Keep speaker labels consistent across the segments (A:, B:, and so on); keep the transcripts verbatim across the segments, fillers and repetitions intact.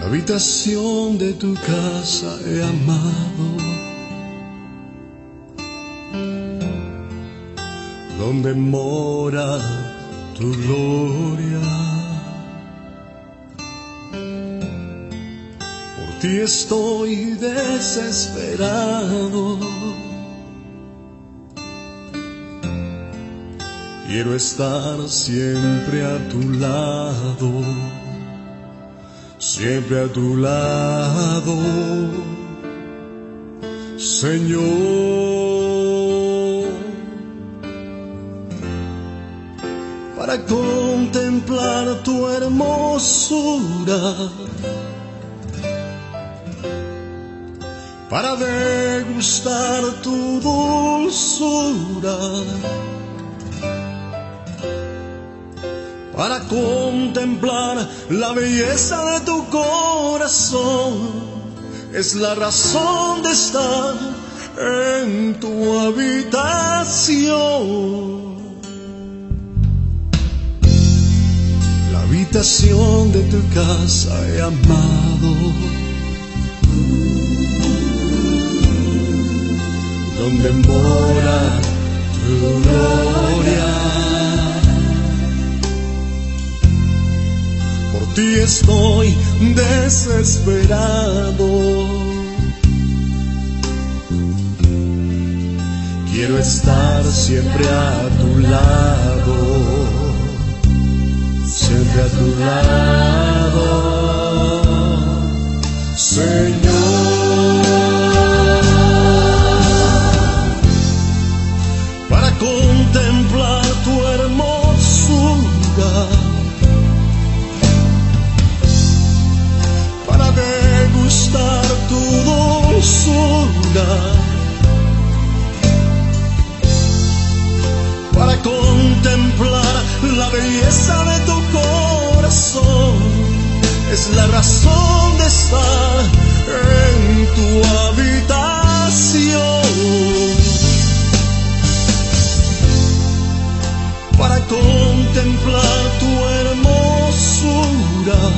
A: habitación de tu casa he amado, donde mora tu gloria. Por ti estoy desesperado, quiero estar siempre a tu lado, siempre a tu lado, Señor, para contemplar tu hermosura, para degustar tu dulzura, para contemplar la belleza de tu corazón. Es la razón de estar en tu habitación. La habitación de tu casa he amado, donde mora tu gloria. Por ti estoy desesperado, quiero estar siempre a tu lado, siempre a tu lado, Señor, para contemplar tu hermosura, para degustar tu dulzura, para contemplar la belleza de tu corazón. Es la razón de estar en tu habitación, para contemplar tu hermosura,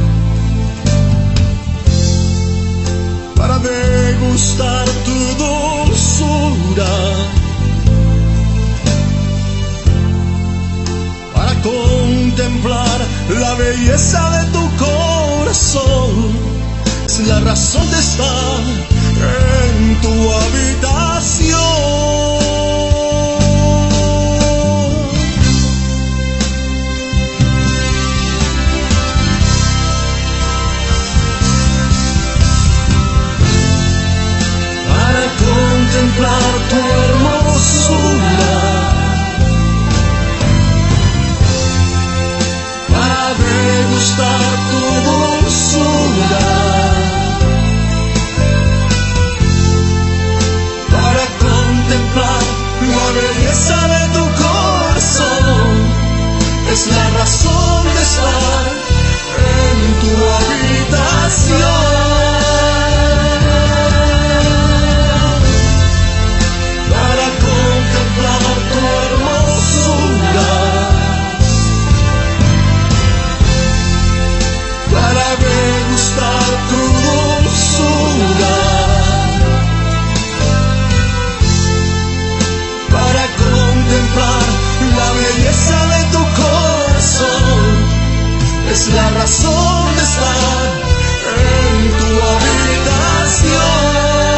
A: para degustar tu dulzura, para contemplar la belleza de tu corazón. Es la razón de estar en tu habitación. Contemplar tu hermosura, para degustar tu dulzura, para contemplar la belleza de tu corazón. Es la razón de estar en tu habitación. Es la razón de estar en tu habitación.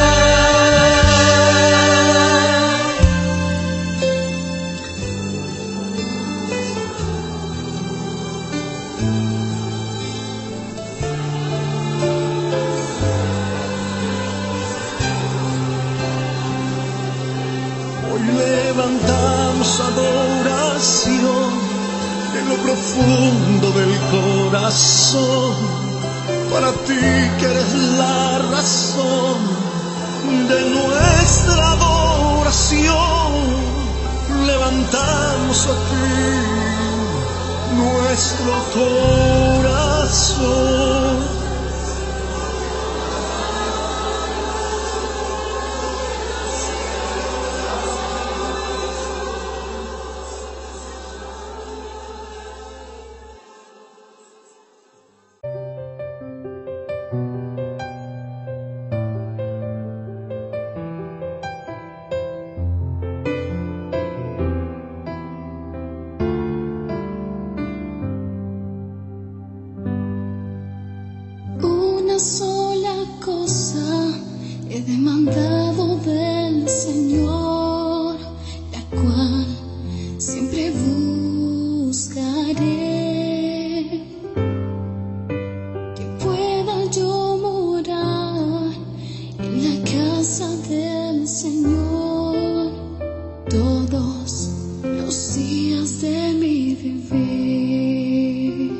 A: Hoy levantamos adoración en lo profundo del corazón, para ti que eres la razón de nuestra adoración. Levantamos a ti nuestro corazón.
B: Una sola cosa he demandado del Señor, la cual siempre buscaré, que pueda yo morar en la casa del Señor todos los días de mi vivir.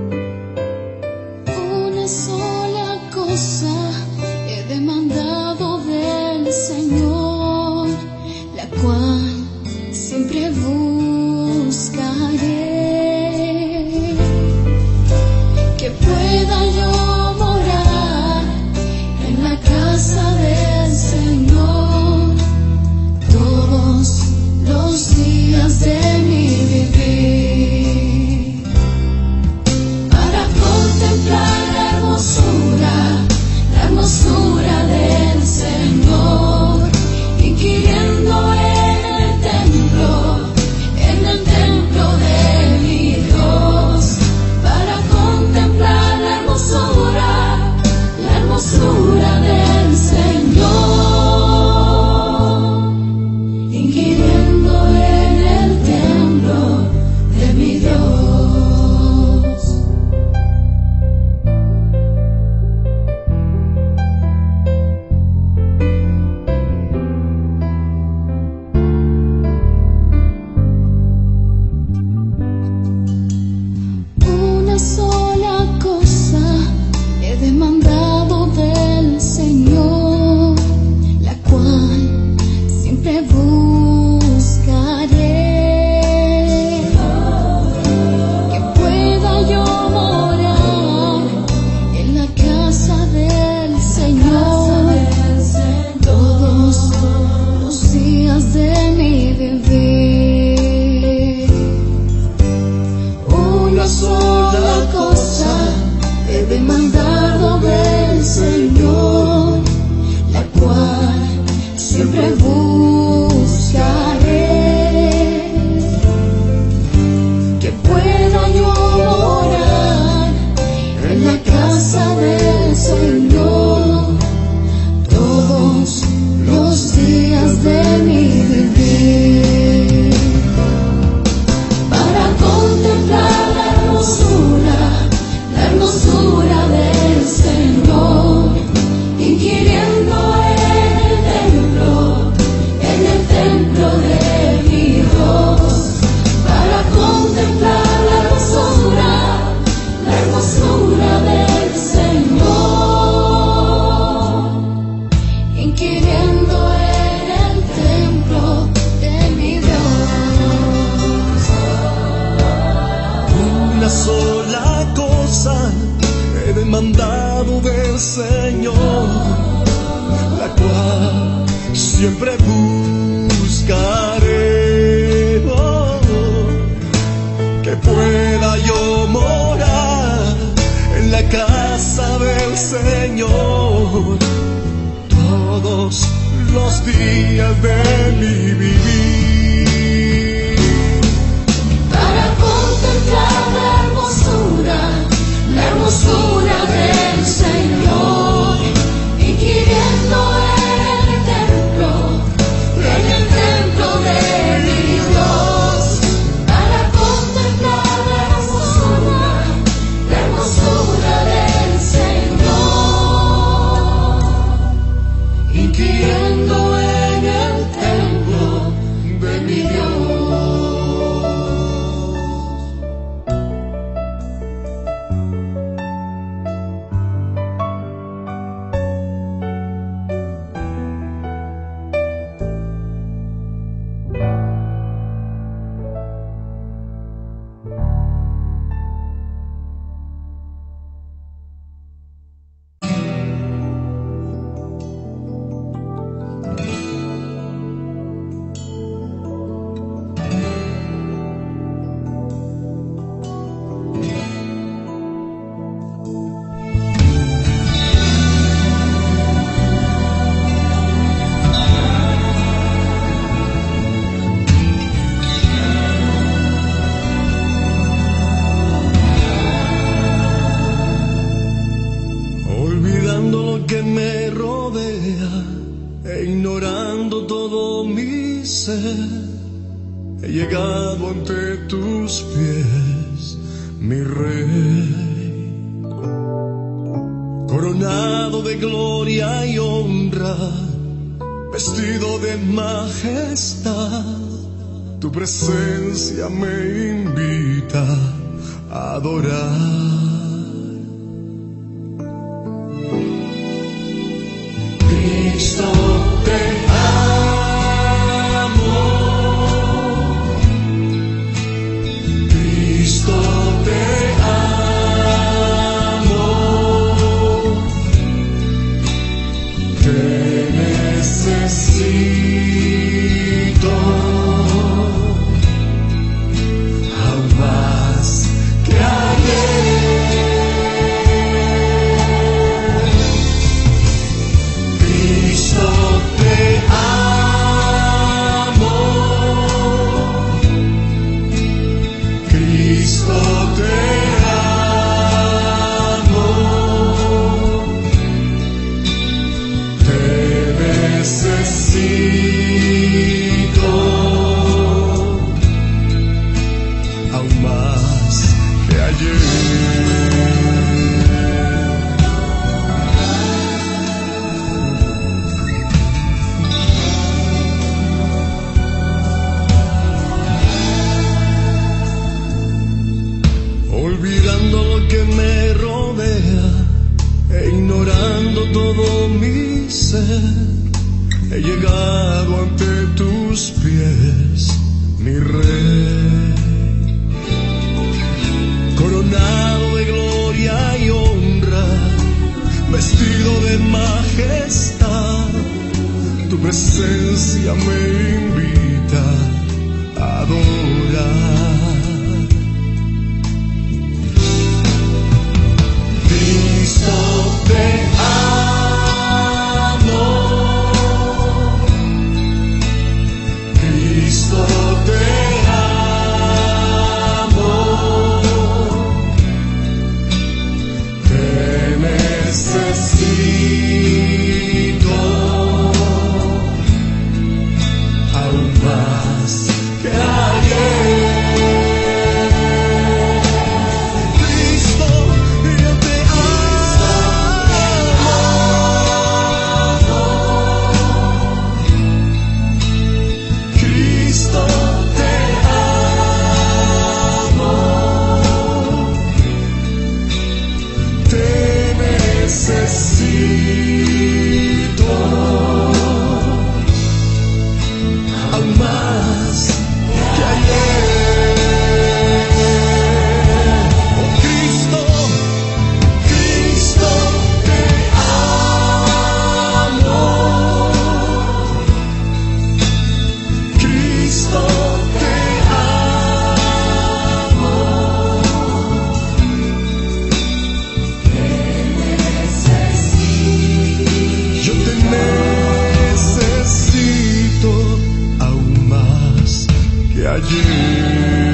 B: Una sola cosa he demandado del Señor, la cual siempre buscaré, que pueda yo morar en la casa del Señor todos los días de mi vivir, para contemplar la hermosura, la hermosura del Señor, inquiriendo en el templo, en el templo de mi Dios, para contemplar la hermosura, la hermosura del Señor, inquiriendo en el templo de mi Dios. Una sola cosa he demandado del Señor, la cual siempre buscaré, que pueda yo morar en la casa del Señor todos los días de mi vivir. Una sola cosa he demandado del Señor, la cual siempre buscaré, que pueda yo morar en la casa del Señor todos los días de mi vivir, para contemplar la hermosura, la hermosura del Señor, inquiriendo en el templo, en el templo de mi Dios, para contemplar la hermosura, la hermosura del Señor, inquiriendo en el templo de mi Dios.
A: Una sola cosa he demandado del Señor, la cual siempre buscaré, oh, que pueda yo morar en la casa del Señor todos los días de mi vivir,
B: Para contemplar la hermosura, la hermosura del Señor, inquiriendo en el templo, en el templo de mi Dios, para contemplar la hermosura, la hermosura del Señor, inquiriendo en el templo
A: ignorando todo mi ser, he llegado ante tus pies, mi Rey, coronado de gloria y honra, vestido de majestad. Tu presencia me invita a adorar. Cristo, te amo. Cristo, te amo. Te necesito aún más que ayer. Cristo, te amo. Cristo, te amo. Te necesito aún más que ayer. Olvidando lo que me rodea e ignorando todo mi ser, he llegado ante tus pies, mi Rey, coronado de gloria y honra, vestido de majestad. Tu presencia me invita a adorar. Cristo, te amo. Cristo, te amo. Te necesito aún más que ayer. Cristo, yo te Cristo, te amo. Te necesito aún más que ayer. Oh, Cristo, Cristo, te amo. Cristo, te amo. Te necesito. Yo te necesito aún más que ayer.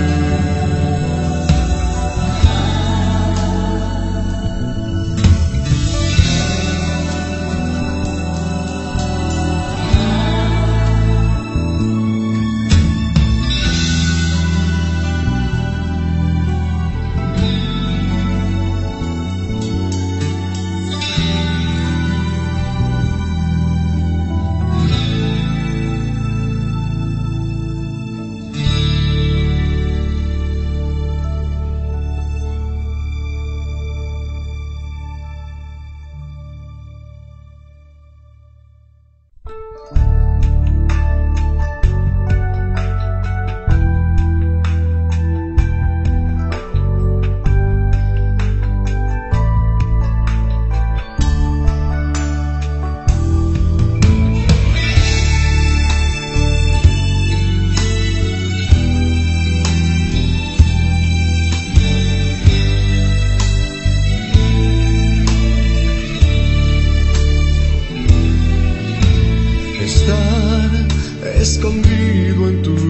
A: Escondido en tu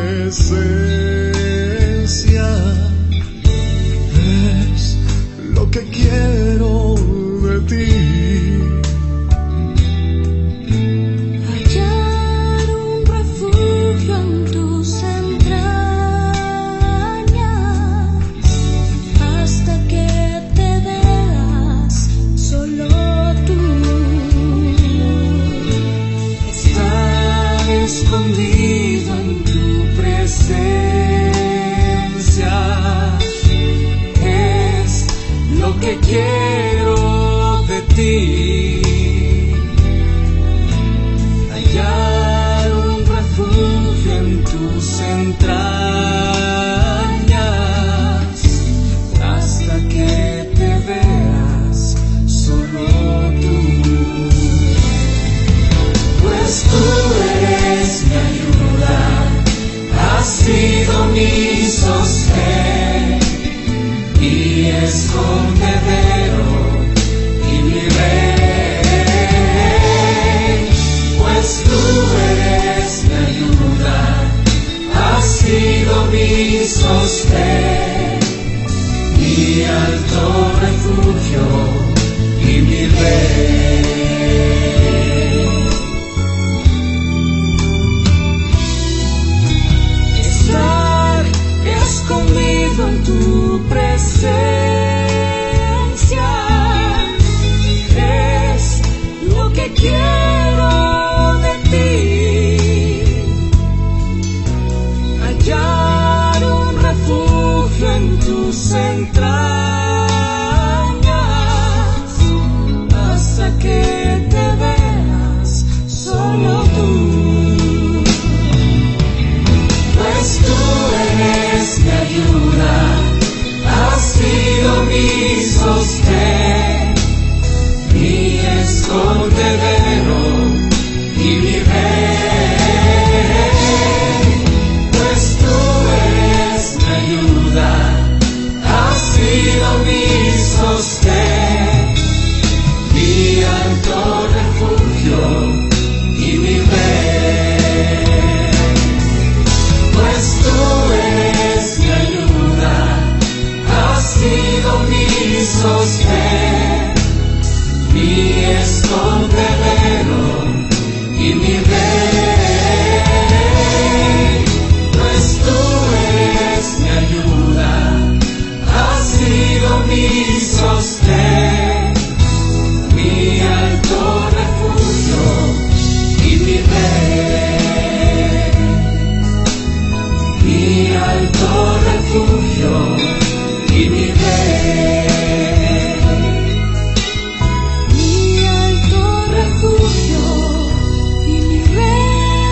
A: presencia es lo que quiero de ti.
B: mi escondedero y mi rey, pues tú eres mi ayuda, has sido mi sostén, mi alto refugio y mi rey. Estar escondido en tu presencia es lo que quiero de ti, hallar un refugio en tus entrañas hasta que te veas solo tú, pues tú eres mi ayuda, has sido mi sostén, mi escondedero y mi rey, pues tú eres mi ayuda, has sido mi sostén, mi alto refugio y mi rey, pues tú eres mi ayuda, has sido mi sostén, mi escondedero y mi rey, pues tú eres mi ayuda, has sido mi sostén, mi alto refugio y mi rey, mi alto refugio y mi rey, mi alto refugio y mi rey.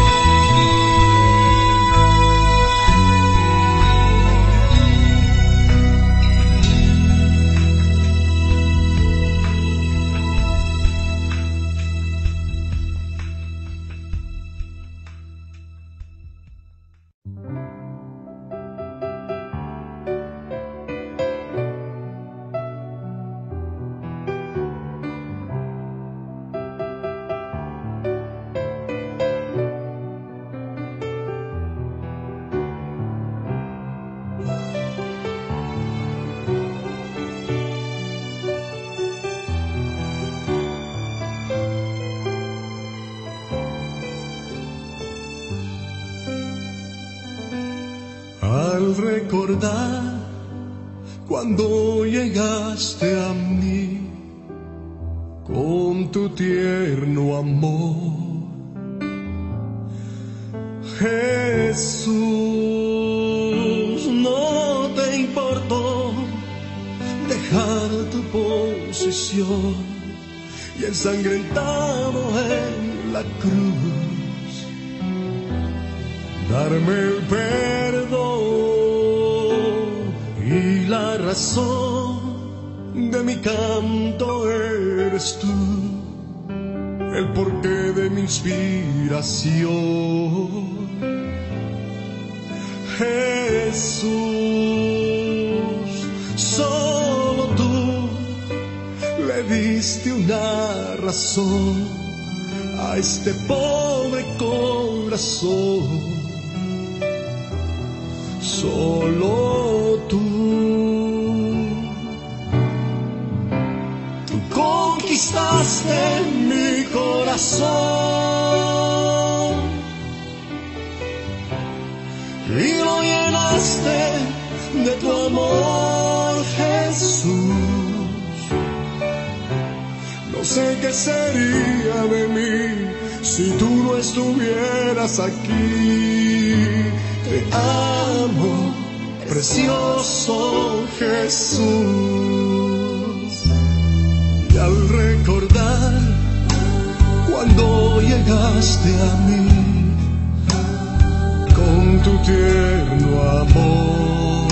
A: Al recordar cuando llegaste a mí con tu tierno amor, Jesús, no te importó dejar tu posición y ensangrentado en la cruz darme el perdón y la razón de mi canto eres tú, el porqué de mi inspiración. Jesús, solo tú le diste una razón a este pobre corazón. Solo tú, tú conquistaste mi corazón y lo llenaste de tu amor, Jesús. No sé qué sería de mí si tú no estuvieras aquí. Te amo, precioso Jesús. Y al recordar cuando llegaste a mí con tu tierno amor,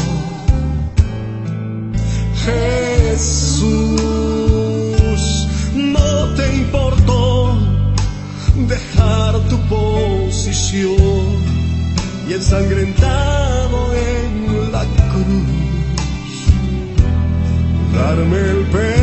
A: Jesús, no te importó dejar tu posición y ensangrentado en la cruz darme el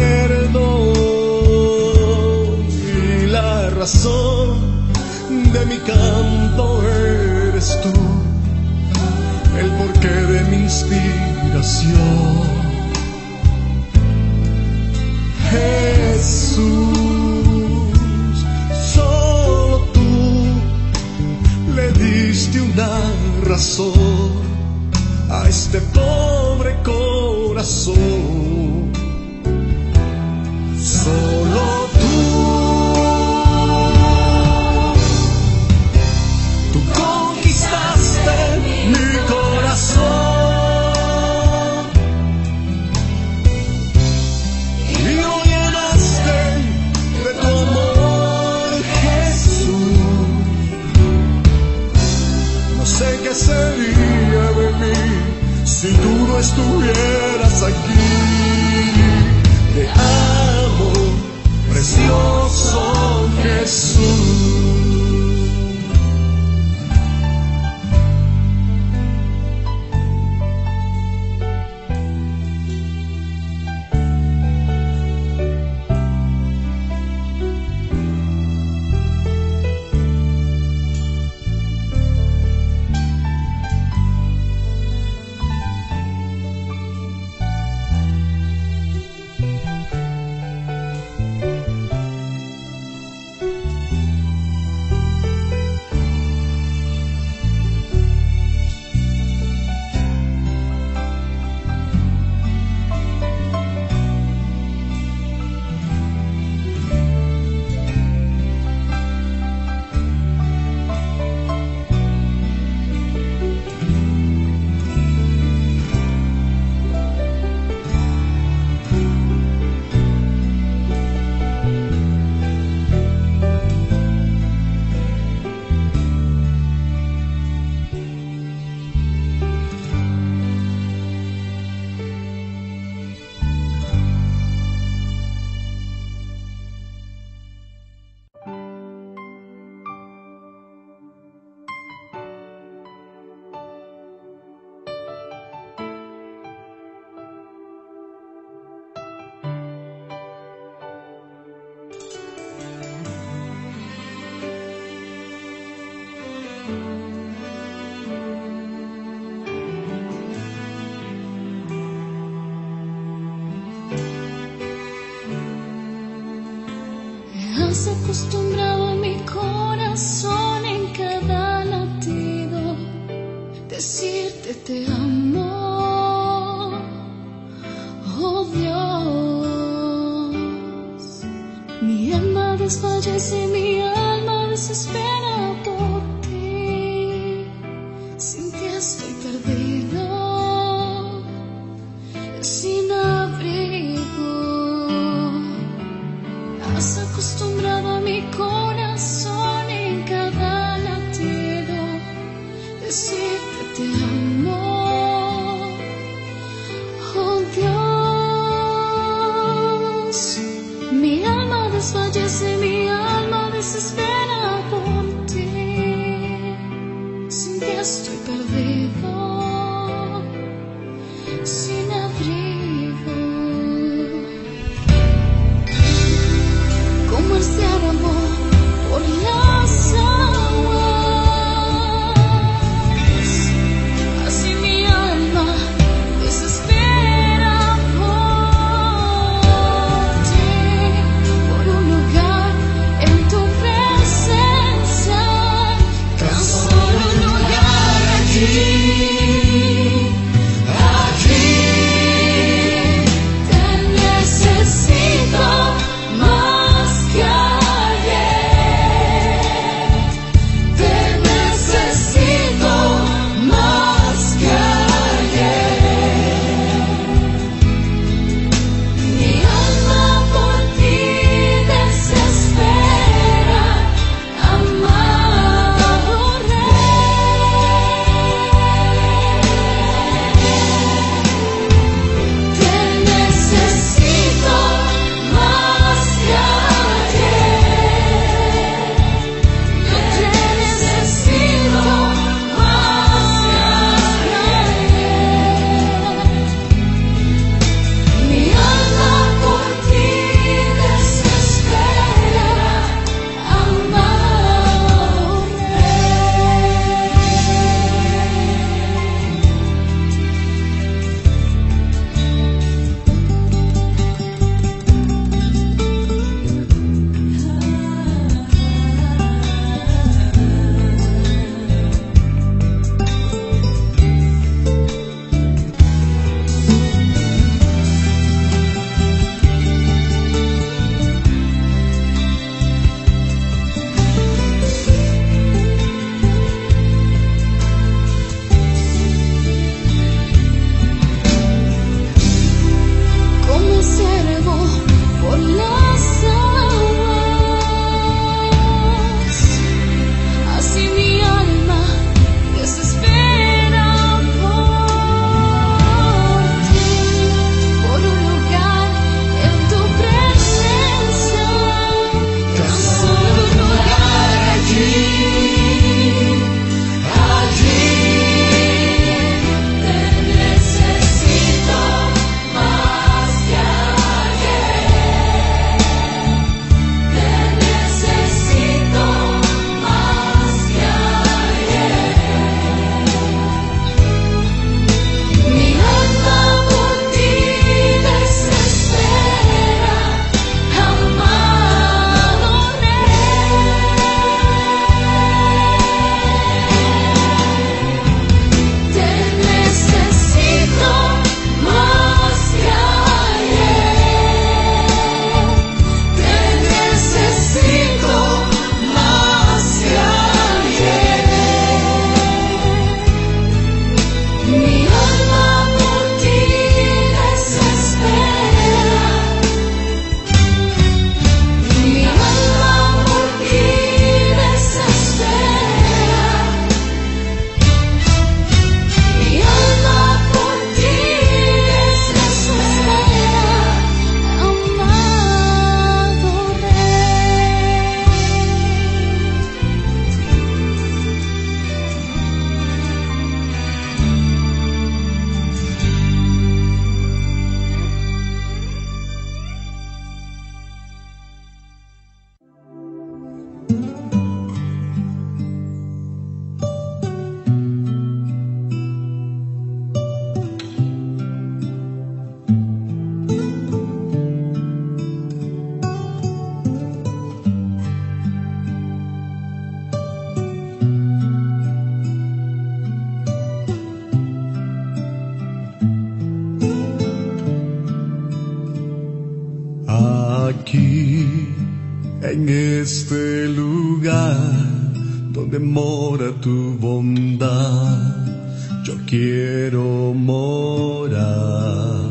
A: perdón y la razón de mi canto eres tú, el porqué de mi inspiración. Jesús, solo tú le diste una razón a este pobre corazón. Solo tú, tú conquistaste mi corazón y lo llenaste de tu amor, Jesús. No sé qué sería de mí si tú no estuvieras aquí. Te amo, precioso Jesús.
B: Has acostumbrado a mi corazón en cada latido decirte te amo, oh Dios. Mi alma desfallece, mi alma desespera por ti. Sin ti estoy perdido, sin abrigo. Has acostumbrado a mi corazón en cada latido decirte te amo, oh Dios. Mi alma desfallece, mi alma desespera por ti. Sin ti estoy perdido, sin abrigo. Como el se amor por las aguas, así mi alma desespera por ti, por un lugar siervo por las aguas. Así mi alma desespera por ti, por un lugar en tu presencia. Tan solo un lugar allí, allí. Te necesito más que ayer. Te necesito más que ayer. Mi alma por ti desespera, amado Rey. Te necesito más que ayer. Te necesito más que ayer. Mi alma por ti desespera. Mi alma por ti desespera. Mi alma por ti desespera, amado Rey.
A: Aquí, en este lugar donde mora tu bondad, yo quiero morar.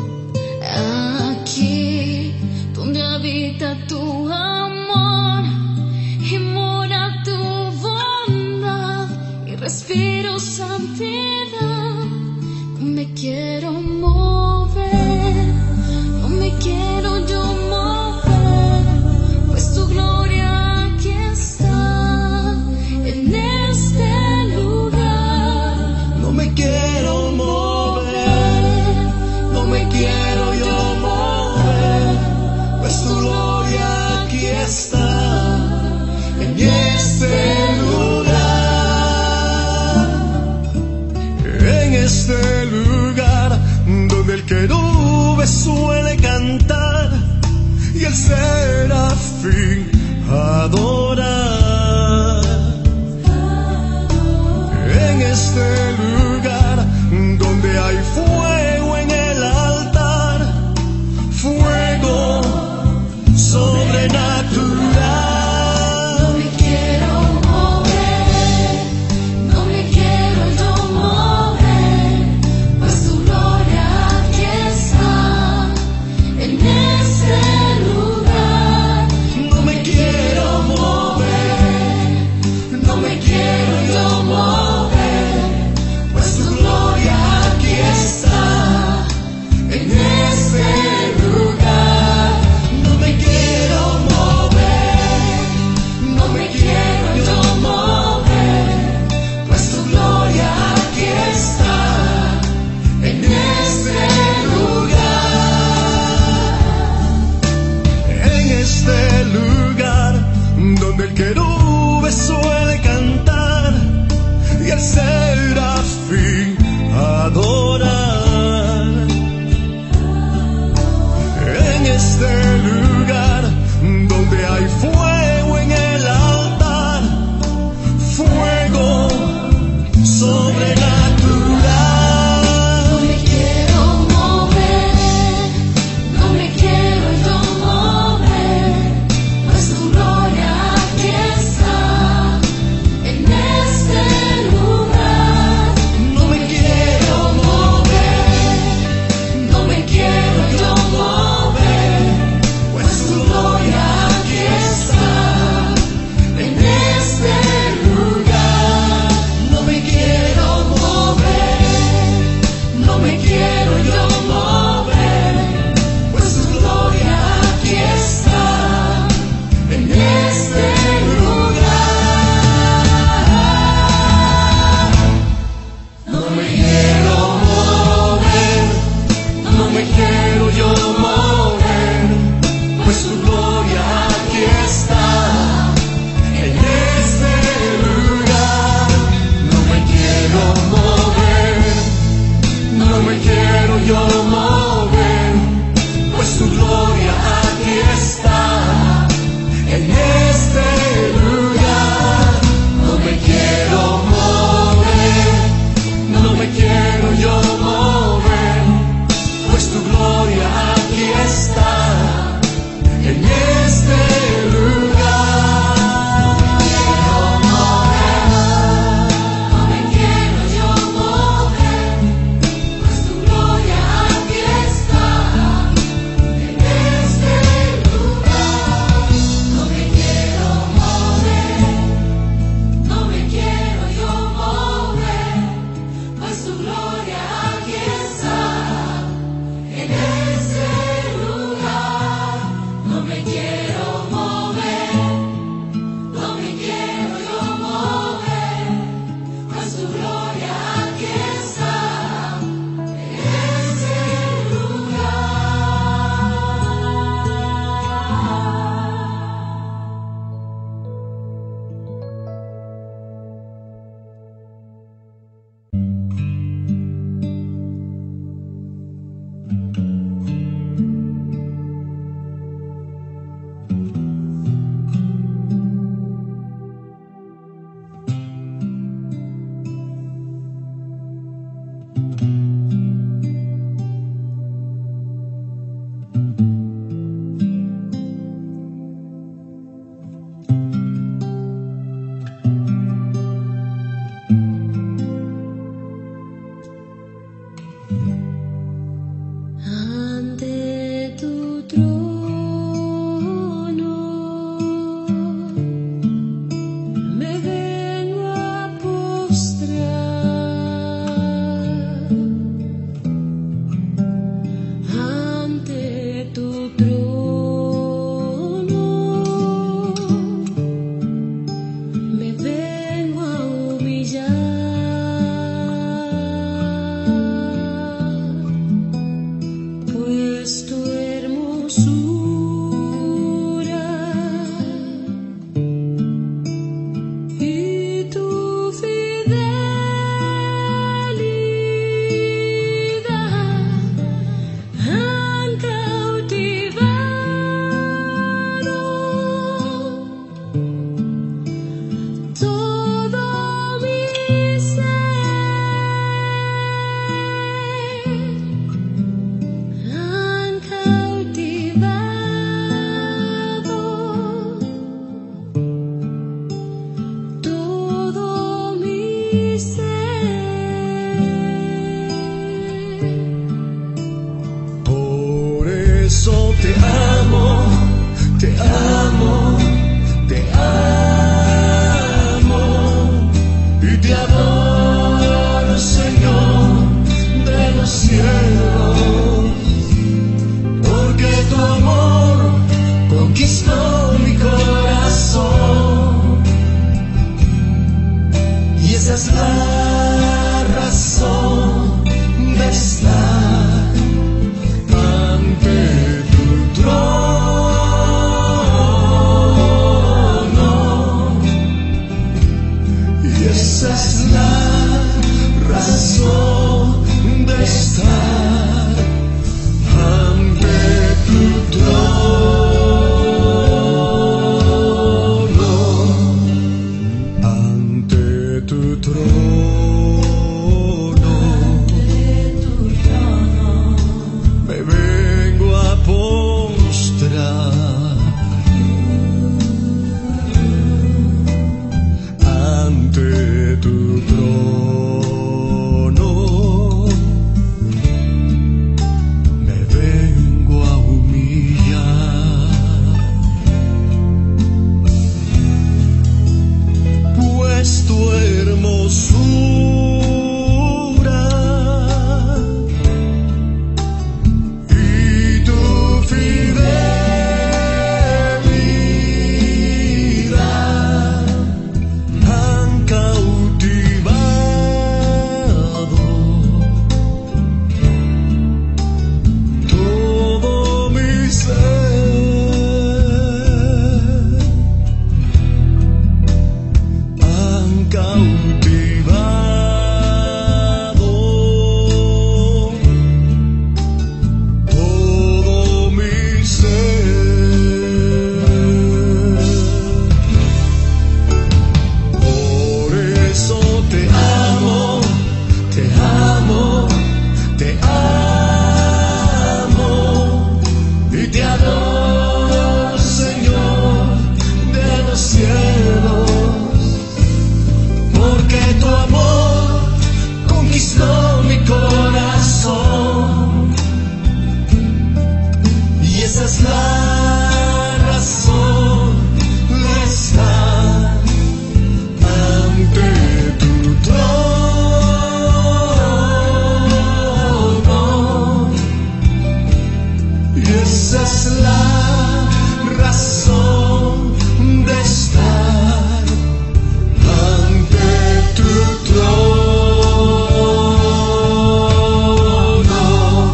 B: Aquí donde habita tu amor y mora tu bondad y respiro santidad, no me quiero mover, no me quiero yo mover, pues tu gloria aquí está en este lugar.
A: No me quiero mover, no me quiero yo mover, pues tu gloria aquí está en este lugar, en este lugar donde el querube suele cantar y el serafín adorar. En este lugar donde hay fuego en el altar, fuego sobrenatural.
B: No me quiero mover, no me quiero yo mover, pues tu gloria aquí está en este lugar.
A: No me quiero mover, Te amo, te amo, te amo y te adoro, Señor de los cielos, porque tu amor conquistó mi corazón y esa es la razón de estar ante esa es la razón de estar ante tu trono, ante tu trono, me vengo a postrar ante tu trono, me vengo a humillar, pues tu hermosura y tu fidelidad han cautivado todo mi ser, han cautivado todo mi ser. Por eso te amo, te amo, te amo y te adoro, Señor de los cielos, porque tu amor conquistó mi corazón y esa es la razón de estar ante tu trono, y esa es la razón de estar ante tu trono.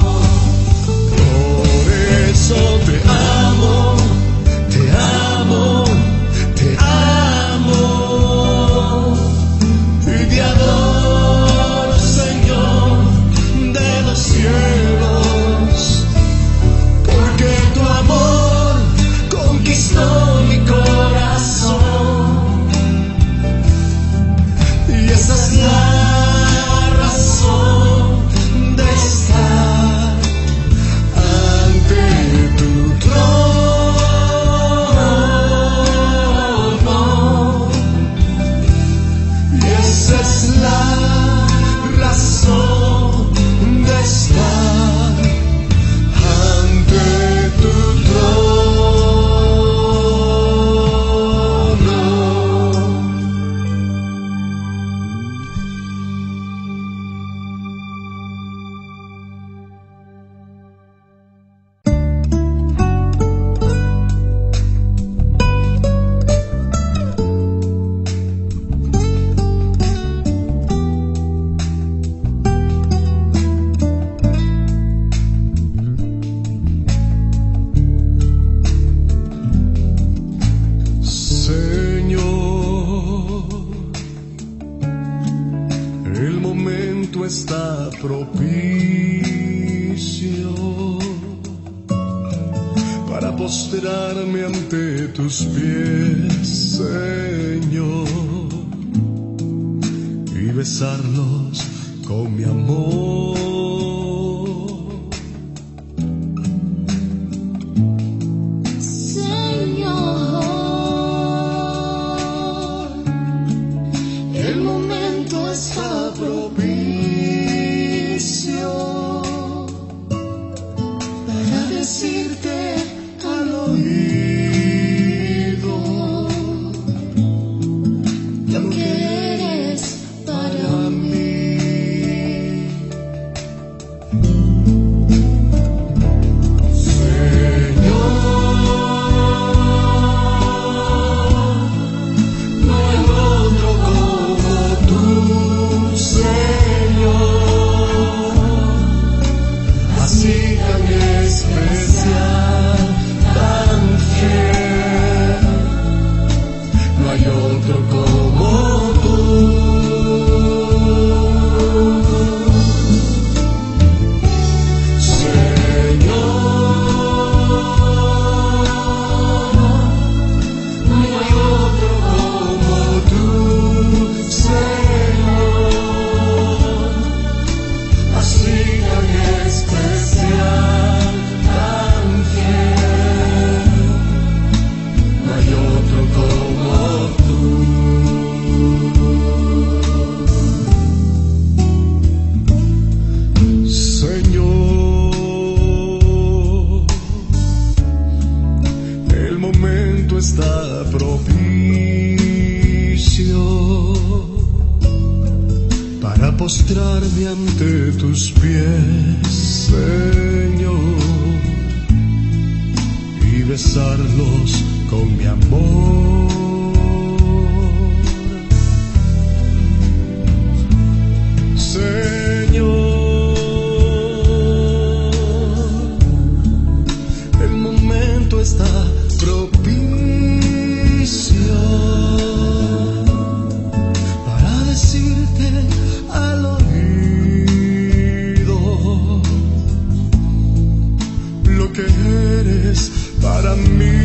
A: Por eso te amo, te amo, te amo y te adoro, Señor de los cielos, porque tu amor conquistó mi corazón postrarme ante tus pies, Señor, y besarlos con mi amor.
B: Señor, el momento está propicio para decirte al oído lo que eres para mí. Está propicio para postrarme ante tus pies, Señor, y besarlos con mi amor. Señor, el momento está propicio para decirte al oído lo que eres para mí.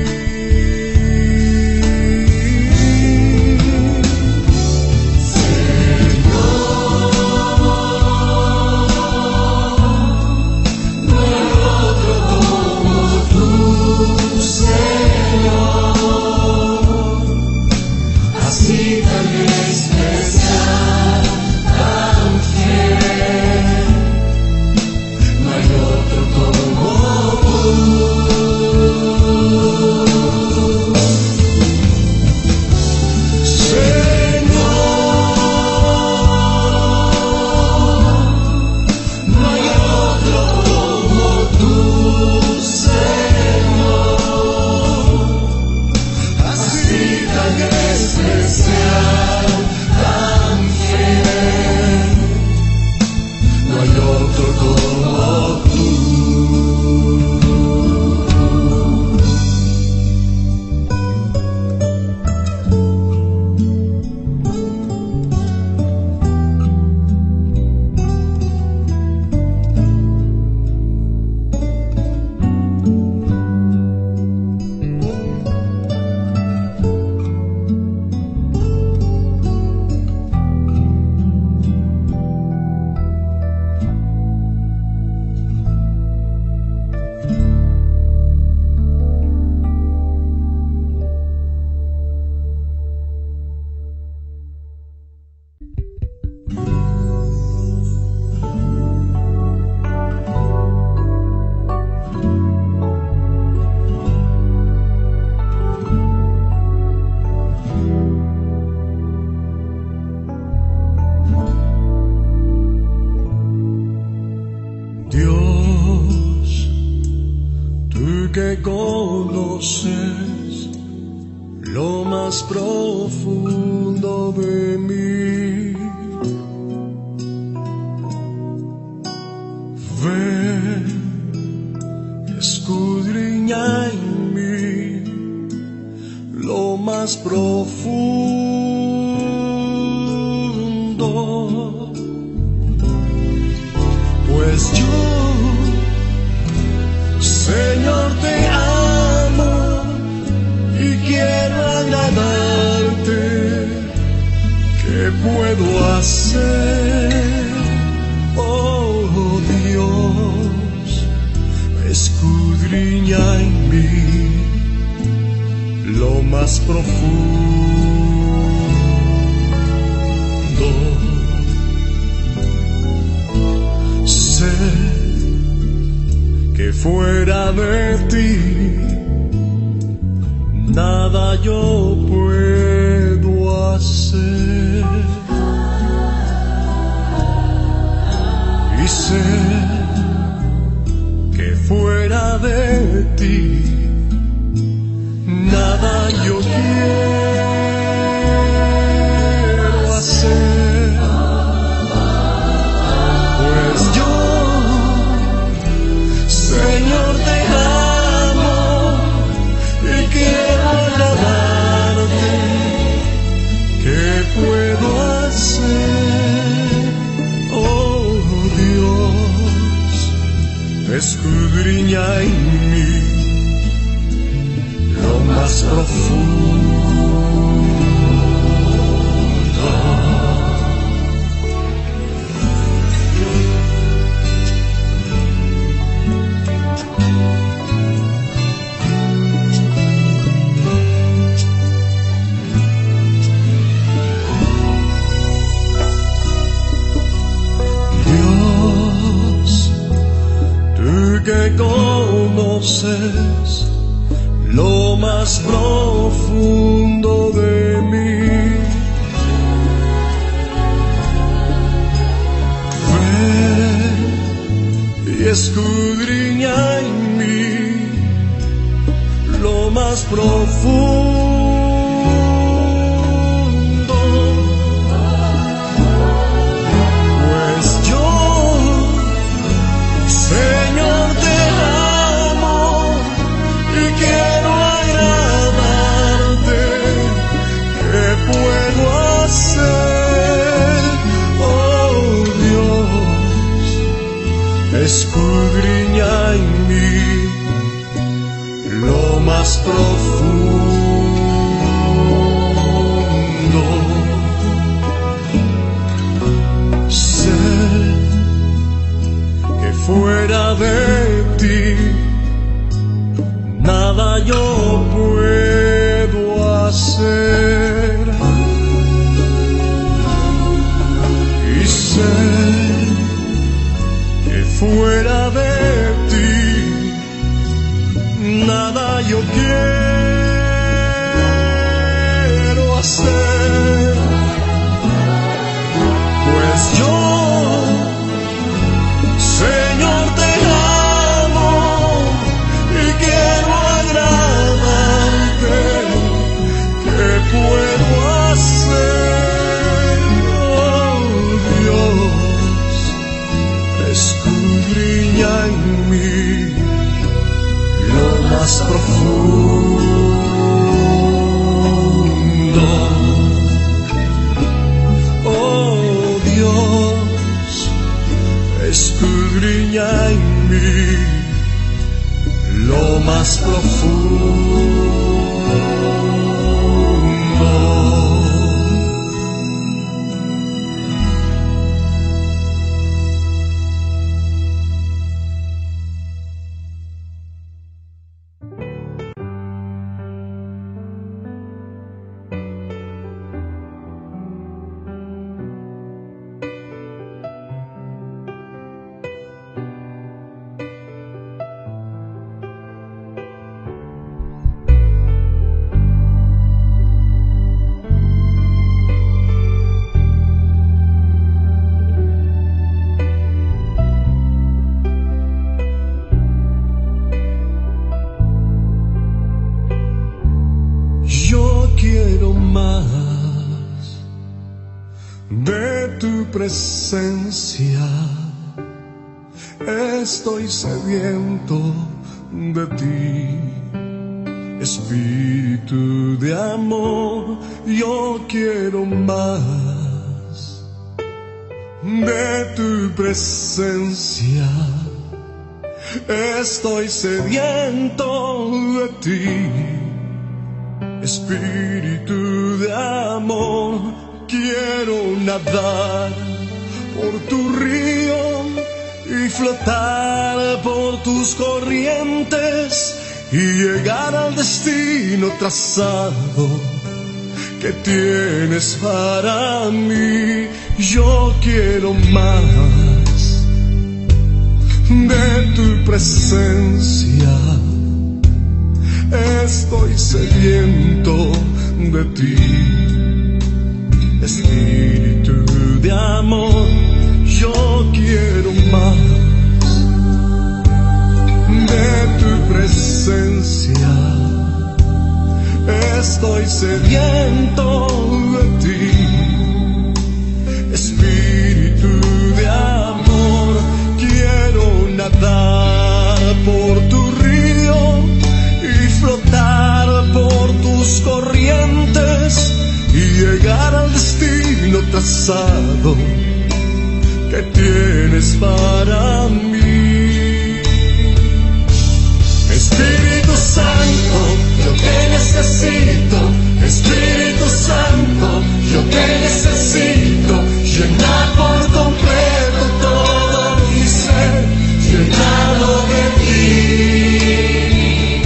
B: Que conoces lo más profundo de mí, ven, escudriña en mí lo más profundo, pues yo, Señor, te amo.
A: puedo hacer? Oh Dios, escudriña en mí lo más profundo. Sé que fuera de ti nada yo puedo hacer, y sé que fuera de ti nada yo quiero hacer, pues yo, Señor, te amo y quiero agradarte. ¿Qué puedo hacer? Oh Dios, escudriña en mí lo más profundo. Que conoces lo más profundo de mí, ven y escudriña en mí lo más profundo, pues yo, Señor, quiero agradarte. ¿Qué puedo hacer? Oh Dios, escudriña en mí lo más profundo. Sé que fuera de ti nada yo puedo hacer, y sé que fuera de ti nada yo quiero hacer, pues yo, Señor, te amo y quiero agradarte. ¿Qué puedo hacer? Oh Dios, escudriña en mí lo más profundo. Oh Dios, escudriña en mí lo más profundo. Quiero más de tu presencia, estoy sediento de ti, Espíritu de amor. Yo quiero más de tu presencia, estoy sediento de ti, Espíritu de amor. quiero nadar por tu río y flotar por tus corrientes y llegar al destino trazado que tienes para mí. Yo quiero más de tu presencia, estoy sediento de ti. Espíritu de amor, yo quiero más de tu presencia, estoy sediento de ti. Espíritu de amor, quiero nadar por tu río y flotar por tus corrientes y llegar al destino trazado que tienes para mí. Espíritu Santo, yo te necesito. Espíritu Santo, yo te necesito. Llenar por completo todo mi ser, llenado de ti.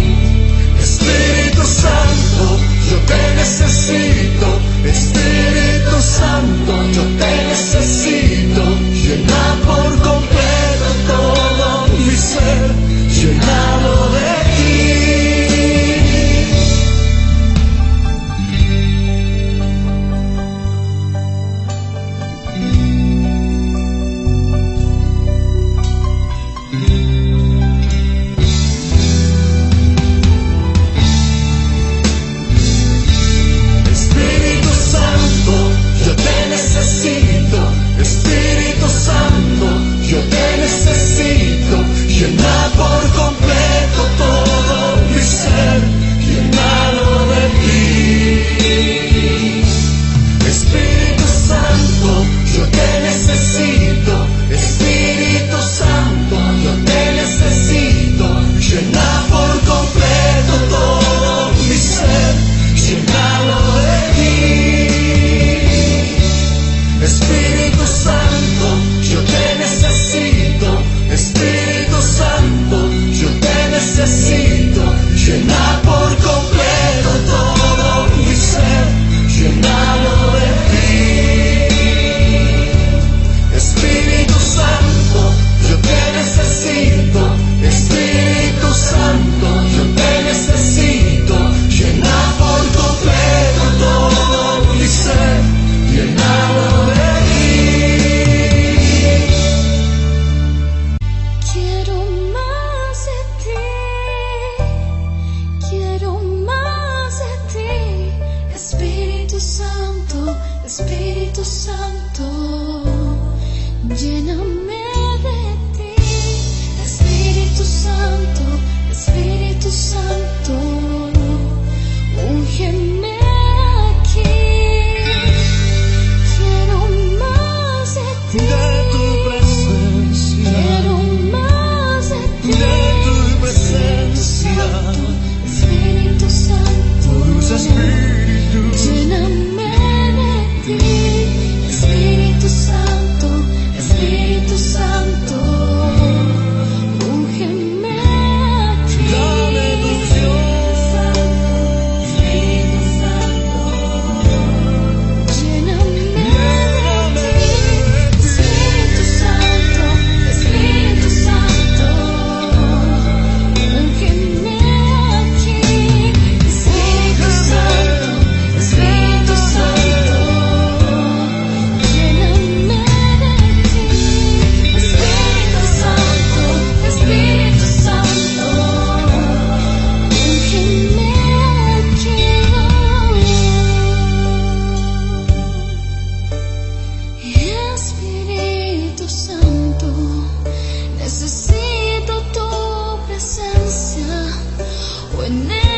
A: Espíritu Santo, yo te necesito. Espíritu Santo, yo te necesito. Llenar por completo todo mi ser, llenado de ti.
C: Necesito tu presencia. When